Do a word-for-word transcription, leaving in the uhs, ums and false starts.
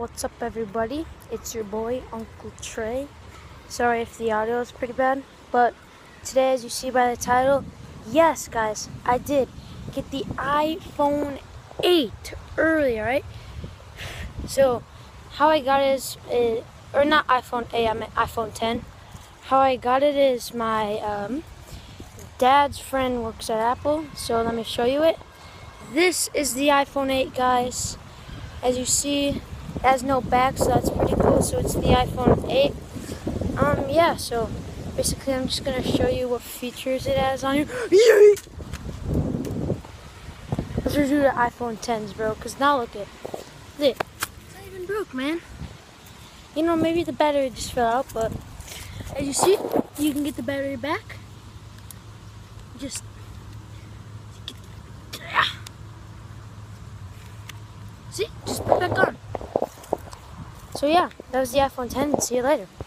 What's up, everybody? It's your boy, Uncle Trey. Sorry if the audio is pretty bad, but today, as you see by the title, yes, guys, I did get the iPhone eight early, right? So, how I got it is, uh, or not iPhone eight, I meant iPhone ten. How I got it is my um, dad's friend works at Apple, so let me show you it. This is the iPhone eight, guys. As you see, it has no back, so that's pretty cool. So it's the iPhone eight. Um, yeah, so basically I'm just gonna show you what features it has on here. Yay! Let's do the iPhone tens, bro, because now look at it. It's not even broke, man. You know, maybe the battery just fell out, but as you see, you can get the battery back. Just see, just put it back on. So yeah, that was the iPhone ten. See you later.